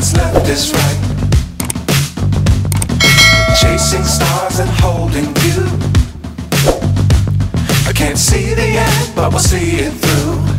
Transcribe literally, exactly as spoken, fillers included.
what's left is right. Chasing stars and holding you. I can't see the end, but we'll see it through.